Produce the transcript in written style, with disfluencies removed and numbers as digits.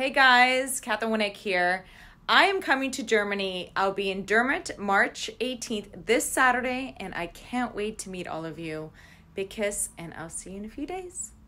Hey guys, Katheryn Winnick here. I am coming to Germany. I'll be in Dortmund March 18th this Saturday, and I can't wait to meet all of you. Big kiss, and I'll see you in a few days.